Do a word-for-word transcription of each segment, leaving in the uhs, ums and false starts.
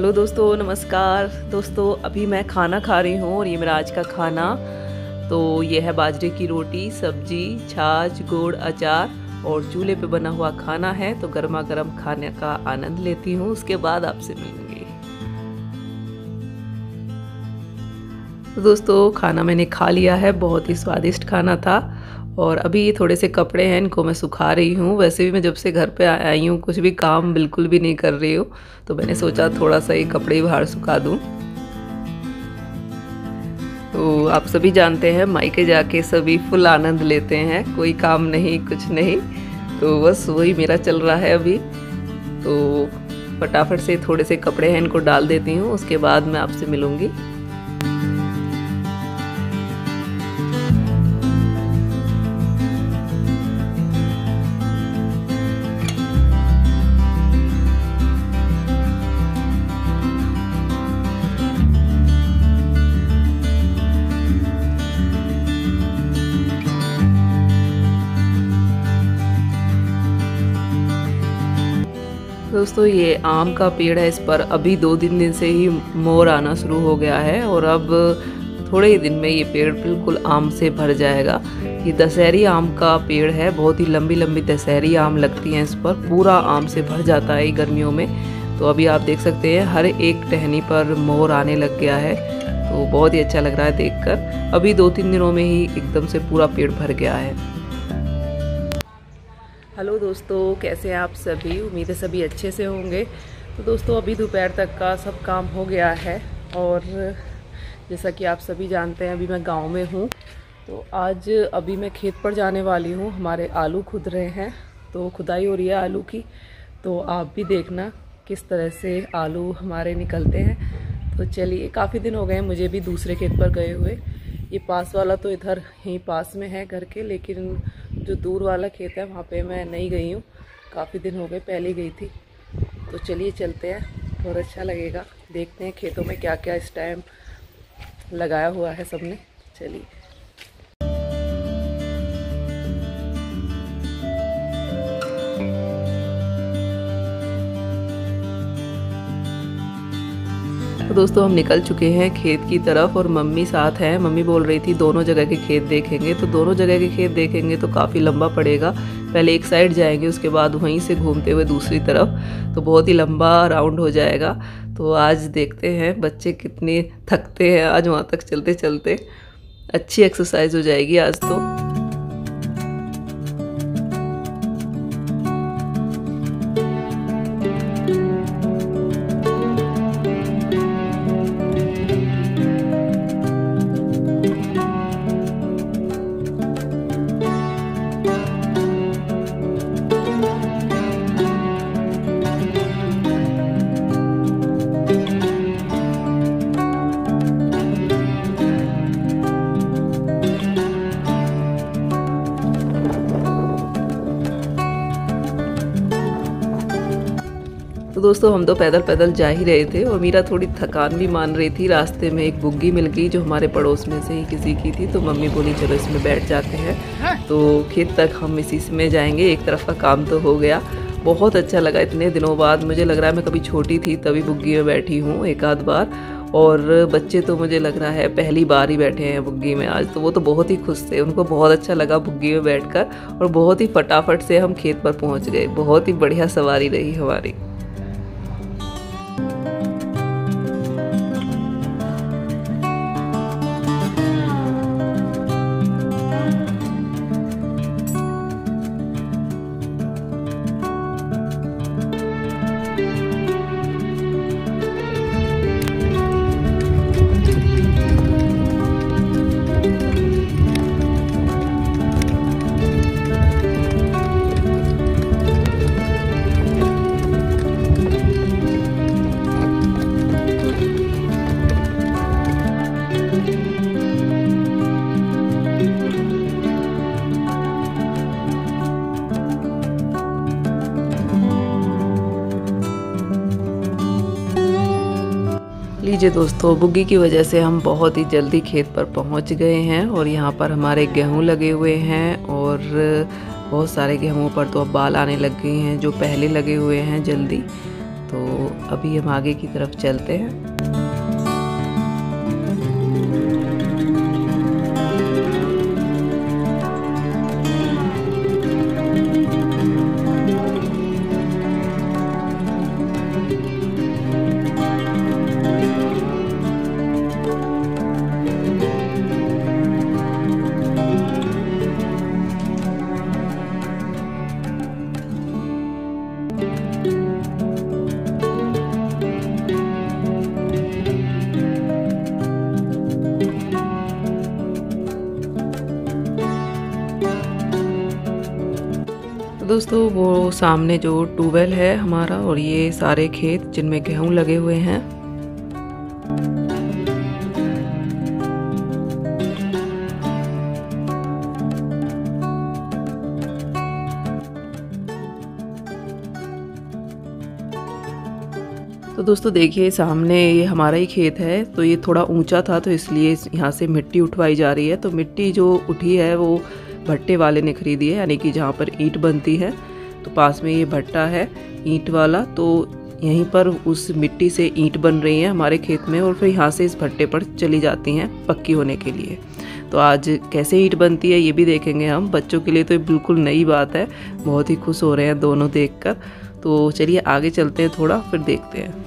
Hello दोस्तों, नमस्कार दोस्तों। अभी मैं खाना खा रही हूँ और ये मेरा आज का खाना तो ये है बाजरे की रोटी, सब्जी, छाछ, गुड़, अचार और चूल्हे पे बना हुआ खाना है। तो गर्मा गर्म खाने का आनंद लेती हूँ, उसके बाद आपसे मिलूंगी। तो दोस्तों खाना मैंने खा लिया है, बहुत ही स्वादिष्ट खाना था। और अभी ये थोड़े से कपड़े हैं, इनको मैं सुखा रही हूँ। वैसे भी मैं जब से घर पे आई हूँ कुछ भी काम बिल्कुल भी नहीं कर रही हूँ, तो मैंने सोचा थोड़ा सा ये कपड़े बाहर सुखा दूँ। तो आप सभी जानते हैं मायके जाके सभी फुल आनंद लेते हैं, कोई काम नहीं कुछ नहीं, तो बस वही मेरा चल रहा है अभी। तो फटाफट से थोड़े से कपड़े हैं, इनको डाल देती हूँ, उसके बाद मैं आपसे मिलूँगी। दोस्तों ये आम का पेड़ है, इस पर अभी दो तीन दिन से ही मोर आना शुरू हो गया है और अब थोड़े ही दिन में ये पेड़ बिल्कुल आम से भर जाएगा। ये दशहरी आम का पेड़ है, बहुत ही लंबी लंबी दशहरी आम लगती हैं इस पर, पूरा आम से भर जाता है गर्मियों में। तो अभी आप देख सकते हैं हर एक टहनी पर मोर आने लग गया है, तो बहुत ही अच्छा लग रहा है देखकर। अभी दो तीन दिनों में ही एकदम से पूरा पेड़ भर गया है। हेलो दोस्तों, कैसे हैं आप सभी? उम्मीद है सभी अच्छे से होंगे। तो दोस्तों अभी दोपहर तक का सब काम हो गया है और जैसा कि आप सभी जानते हैं अभी मैं गांव में हूं। तो आज अभी मैं खेत पर जाने वाली हूं, हमारे आलू खुद रहे हैं, तो खुदाई हो रही है आलू की। तो आप भी देखना किस तरह से आलू हमारे निकलते हैं। तो चलिए, काफ़ी दिन हो गए मुझे भी दूसरे खेत पर गए हुए। ये पास वाला तो इधर यहीं पास में है घर के, लेकिन जो दूर वाला खेत है वहाँ पे मैं नहीं गई हूँ, काफ़ी दिन हो गए, पहले गई थी। तो चलिए चलते हैं, बहुत अच्छा लगेगा। देखते हैं खेतों में क्या क्या इस टाइम लगाया हुआ है सबने। चलिए तो दोस्तों हम निकल चुके हैं खेत की तरफ और मम्मी साथ हैं। मम्मी बोल रही थी दोनों जगह के खेत देखेंगे, तो दोनों जगह के खेत देखेंगे तो काफ़ी लंबा पड़ेगा। पहले एक साइड जाएंगे, उसके बाद वहीं से घूमते हुए दूसरी तरफ, तो बहुत ही लंबा राउंड हो जाएगा। तो आज देखते हैं बच्चे कितने थकते हैं आज वहाँ तक चलते चलते। अच्छी एक्सरसाइज हो जाएगी आज तो। तो दोस्तों हम तो पैदल पैदल जा ही रहे थे और मीरा थोड़ी थकान भी मान रही थी। रास्ते में एक बुग्गी मिल गई जो हमारे पड़ोस में से ही किसी की थी, तो मम्मी बोली चलो इसमें बैठ जाते हैं। तो खेत तक हम इसी में जाएंगे, एक तरफ का काम तो हो गया। बहुत अच्छा लगा, इतने दिनों बाद। मुझे लग रहा है मैं कभी छोटी थी तभी बुग्गी में बैठी हूँ एक आध बार, और बच्चे तो मुझे लग रहा है पहली बार ही बैठे हैं बुग्गी में आज। तो वो तो बहुत ही खुश थे, उनको बहुत अच्छा लगा बुग्गी में बैठकर, और बहुत ही फटाफट से हम खेत पर पहुँच गए। बहुत ही बढ़िया सवारी रही हमारी। लीजिए दोस्तों, बुग्गी की वजह से हम बहुत ही जल्दी खेत पर पहुंच गए हैं और यहाँ पर हमारे गेहूं लगे हुए हैं और बहुत सारे गेहूं पर तो अब बाल आने लग गए हैं जो पहले लगे हुए हैं जल्दी। तो अभी हम आगे की तरफ चलते हैं। दोस्तों वो सामने जो ट्यूबवेल है हमारा और ये सारे खेत जिनमें गेहूं लगे हुए हैं। तो दोस्तों देखिए सामने ये हमारा ही खेत है। तो ये थोड़ा ऊंचा था तो इसलिए यहाँ से मिट्टी उठवाई जा रही है। तो मिट्टी जो उठी है वो भट्टे वाले ने खरीदी है, यानी कि जहाँ पर ईंट बनती है तो पास में ये भट्टा है ईंट वाला। तो यहीं पर उस मिट्टी से ईंट बन रही है हमारे खेत में और फिर यहाँ से इस भट्टे पर चली जाती हैं पक्की होने के लिए। तो आज कैसे ईंट बनती है ये भी देखेंगे हम। बच्चों के लिए तो बिल्कुल नई बात है, बहुत ही खुश हो रहे हैं दोनों देखकर। तो चलिए आगे चलते हैं थोड़ा, फिर देखते हैं।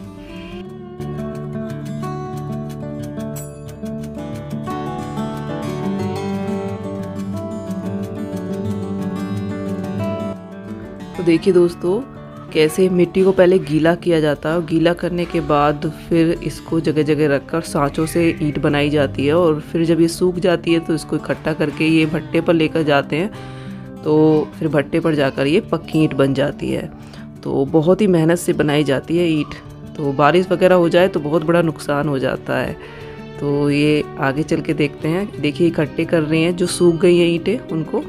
तो देखिए दोस्तों कैसे मिट्टी को पहले गीला किया जाता है और गीला करने के बाद फिर इसको जगह जगह रखकर सांचों से ईंट बनाई जाती है। और फिर जब ये सूख जाती है तो इसको इकट्ठा करके ये भट्टे पर लेकर जाते हैं। तो फिर भट्टे पर जाकर ये पक्की ईंट बन जाती है। तो बहुत ही मेहनत से बनाई जाती है ईंट। तो बारिश वगैरह हो जाए तो बहुत बड़ा नुकसान हो जाता है। तो ये आगे चल के देखते हैं। देखिए इकट्ठे कर रही हैं जो सूख गई हैं ईंटें उनको।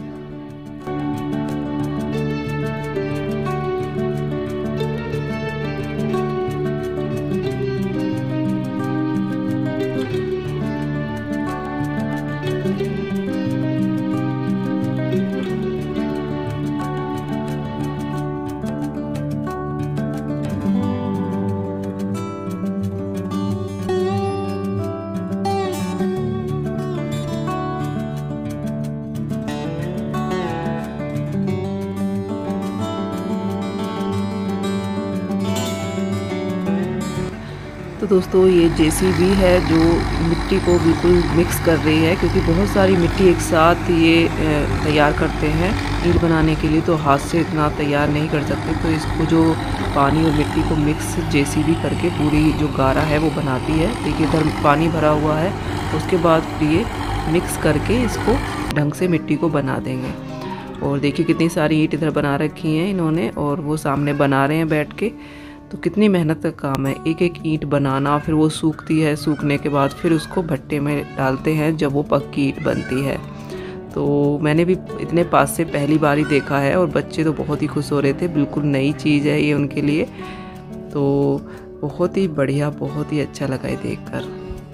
तो दोस्तों ये जेसीबी है जो मिट्टी को बिल्कुल मिक्स कर रही है, क्योंकि बहुत सारी मिट्टी एक साथ ये तैयार करते हैं ईंट बनाने के लिए। तो हाथ से इतना तैयार नहीं कर सकते, तो इसको जो पानी और मिट्टी को मिक्स जेसीबी करके पूरी जो गारा है वो बनाती है। देखिए इधर पानी भरा हुआ है, उसके बाद ये मिक्स करके इसको ढंग से मिट्टी को बना देंगे। और देखिए कितनी सारी ईंट इधर बना रखी हैं इन्होंने, और वो सामने बना रहे हैं बैठ के। तो कितनी मेहनत का काम है एक एक ईंट बनाना। फिर वो सूखती है, सूखने के बाद फिर उसको भट्टे में डालते हैं जब वो पक्की ईंट बनती है। तो मैंने भी इतने पास से पहली बार ही देखा है, और बच्चे तो बहुत ही खुश हो रहे थे। बिल्कुल नई चीज़ है ये उनके लिए। तो बहुत ही बढ़िया, बहुत ही अच्छा लगा ये देखकर।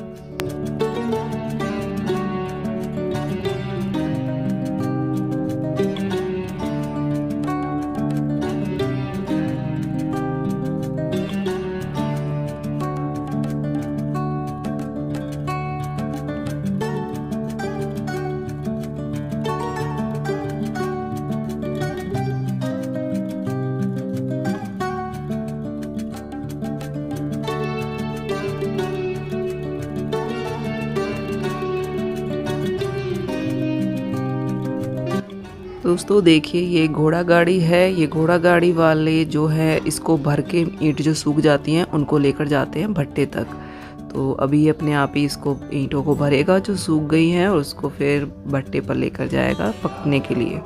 दोस्तों देखिए ये घोड़ा गाड़ी है। ये घोड़ा गाड़ी वाले जो है इसको भर के ईंट जो सूख जाती हैं उनको लेकर जाते हैं भट्टे तक। तो अभी ये अपने आप ही इसको ईंटों को भरेगा जो सूख गई हैं, और उसको फिर भट्टे पर लेकर जाएगा पकने के लिए।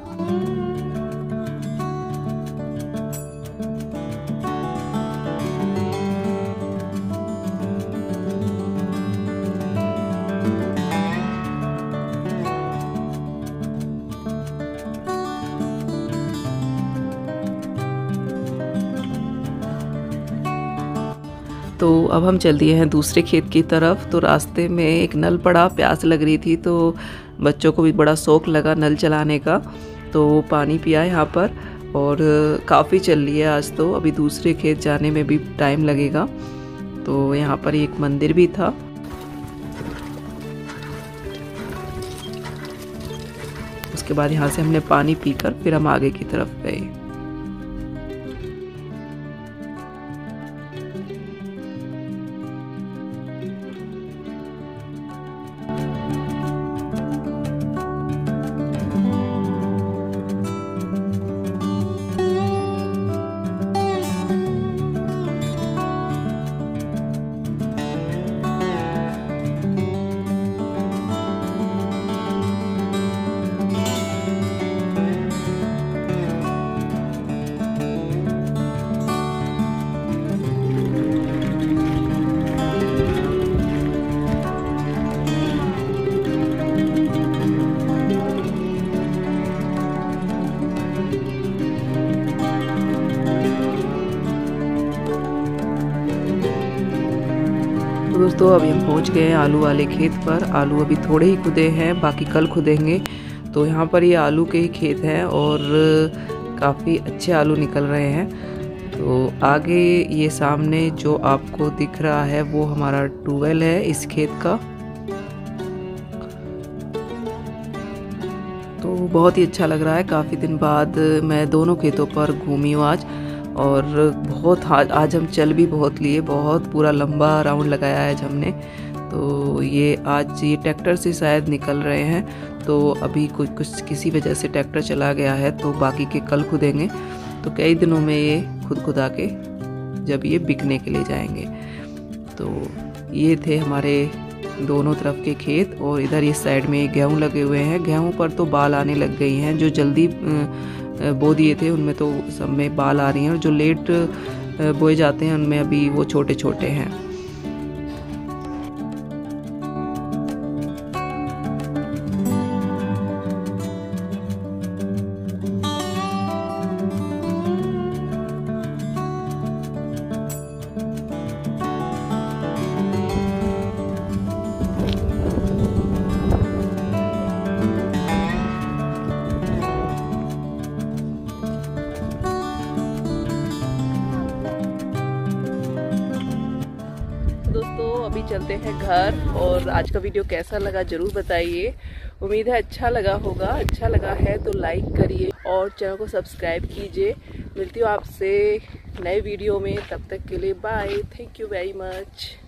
तो अब हम चल दिए हैं दूसरे खेत की तरफ। तो रास्ते में एक नल पड़ा, प्यास लग रही थी, तो बच्चों को भी बड़ा शौक लगा नल चलाने का। तो पानी पिया यहाँ पर, और काफ़ी चल रही है आज तो। अभी दूसरे खेत जाने में भी टाइम लगेगा। तो यहाँ पर एक मंदिर भी था। उसके बाद यहाँ से हमने पानी पीकर फिर हम आगे की तरफ गए। दोस्तों अभी हम पहुंच गए हैं आलू वाले खेत पर। आलू अभी थोड़े ही खुदे हैं, बाकी कल खुदेंगे। तो यहाँ पर ये आलू के ही खेत हैं और काफ़ी अच्छे आलू निकल रहे हैं। तो आगे ये सामने जो आपको दिख रहा है वो हमारा ट्यूबवेल है इस खेत का। तो बहुत ही अच्छा लग रहा है। काफ़ी दिन बाद मैं दोनों खेतों पर घूमी हूँ आज, और बहुत आज हम चल भी बहुत लिए, बहुत पूरा लंबा राउंड लगाया है आज हमने। तो ये आज ये ट्रैक्टर से शायद निकल रहे हैं। तो अभी कुछ कुछ किसी वजह से ट्रैक्टर चला गया है, तो बाकी के कल खुदेंगे। तो कई दिनों में ये खुद खुदा के जब ये बिकने के लिए जाएंगे। तो ये थे हमारे दोनों तरफ के खेत, और इधर इस साइड में गेहूँ लगे हुए हैं। गेहूँ पर तो बाल आने लग गई हैं। जो जल्दी बो दिए थे उनमें तो सब में बाल आ रही हैं, और जो लेट बोए जाते हैं उनमें अभी वो छोटे छोटे हैं। दोस्तों अभी चलते हैं घर, और आज का वीडियो कैसा लगा जरूर बताइए। उम्मीद है अच्छा लगा होगा। अच्छा लगा है तो लाइक करिए और चैनल को सब्सक्राइब कीजिए। मिलती हूँ आपसे नए वीडियो में, तब तक के लिए bye. Thank you very much.